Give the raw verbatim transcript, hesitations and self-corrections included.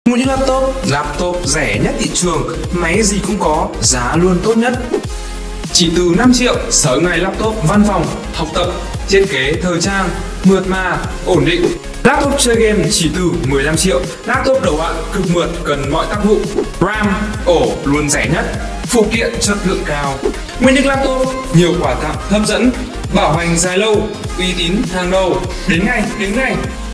Mua những laptop, laptop rẻ nhất thị trường, máy gì cũng có, giá luôn tốt nhất. Chỉ từ năm triệu, sáu ngày laptop văn phòng, học tập, thiết kế thời trang, mượt mà, ổn định. Laptop chơi game chỉ từ mười lăm triệu, laptop đầu ạ, cực mượt, cần mọi tác vụ. RAM, ổ luôn rẻ nhất, phụ kiện chất lượng cao. Nguyên những laptop, nhiều quà tặng hấp dẫn, bảo hành dài lâu, uy tín hàng đầu. Đến ngay, đến ngay.